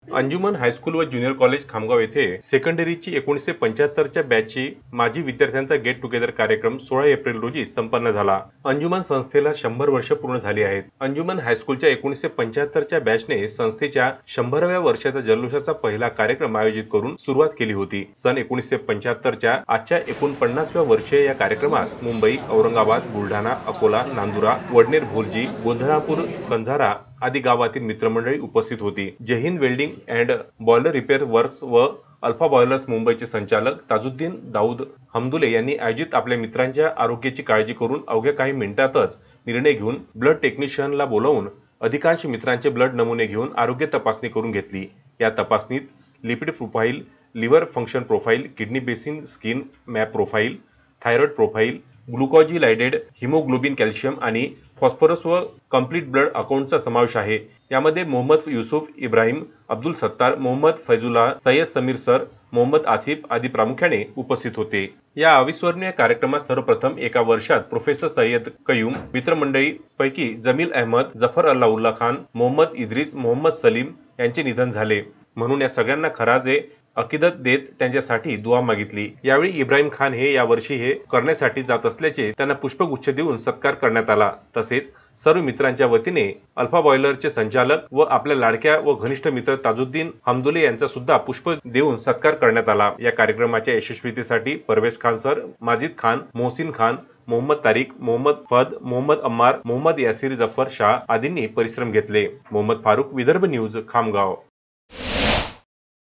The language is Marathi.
अंजुमन हायस्कूल व ज्युनियर कॉलेज खामगाव येथे सेकंडरीची 1975च्या बॅचची माजी विद्यार्थ्यांचा गेट टुगेदर कार्यक्रम 16 एप्रिल रोजी संपन्न झाला। अंजुमन संस्थेला 100 वर्ष पूर्ण झाली आहेत। अंजुमन हायस्कूलच्या 1975च्या बॅचने संस्थेच्या 100व्या वर्षाचा जल्लोषाचा पहिला कार्यक्रम आयोजित करून सुरुवात केली होती। सन 1975च्या आजच्या 49व्या वर्षीय या कार्यक्रमास मुंबई, औरंगाबाद, बुलढाणा, अकोला, नांदुरा, वडनेर, भोलजी, गोंधळापूर, कंझारा आदी गावातील मित्रमंडळी उपस्थित होती। Jai Hind welding and boiler repair works व अल्फा बॉयलर्स मुंबईचे संचालक ताजुद्दीन दाऊद हमदुले यांनी आयोजित आपल्या मित्रांच्या आरोग्याची काळजी करून अवघ्या काही मिनिटातच निर्णय घेऊन ब्लड टेक्निशियनला बोलावून अधिकांश मित्रांचे ब्लड नमुने घेऊन आरोग्य तपासणी करून घेतली। या तपासणीत lipid profile, liver function profile, kidney basin skin map profile, thyroid profile, glycosylated haemoglobin, calcium आणि फॉस्फरस व कंप्लीट ब्लड अकाउंटचा समावेश आहे। यामध्ये मोहम्मद युसुफ, इब्राहिम, अब्दुल सत्तार, मोहम्मद फैजुल्लाह, सय्यद समीर सर, मोहम्मद आसिफ आदी प्रामुख्याने उपस्थित होते। या अविस्मरणीय कार्यक्रमात सर्वप्रथम एका वर्षात प्रोफेसर सय्यद कयूम, मित्रमंडळी पैकी जमील अहमद, जफर अल्लाउल्ला खान, मोहम्मद इद्रिस, मोहम्मद सलीम यांचे निधन झाले, म्हणून या सगळ्यांना खराजे अकीदत देत त्यांच्यासाठी दुआ मागितली। यावेळी इब्राहिम खान हे यावर्षी हे करण्यासाठी जात असल्याचे त्यांना पुष्पगुच्छ देऊन सत्कार करण्यात आला। तसेच सर्व मित्रांच्या वतीने अल्फा बॉयलरचे संचालक व आपल्या लाडक्या व घनिष्ठ मित्र ताजुद्दीन हमदुले यांचा सुद्धा पुष्प देऊन सत्कार करण्यात आला। या कार्यक्रमाच्या यशस्वीतेसाठी परवेज खान सर, माजिद खान, मोहसिन खान, मोहम्मद तारिक, मोहम्मद फहद, मोहम्मद अम्मार, मोहम्मद यासिर जफर शाह आदींनी परिश्रम घेतले। मोहम्मद फारुक, विदर्भ न्यूज, खामगाव।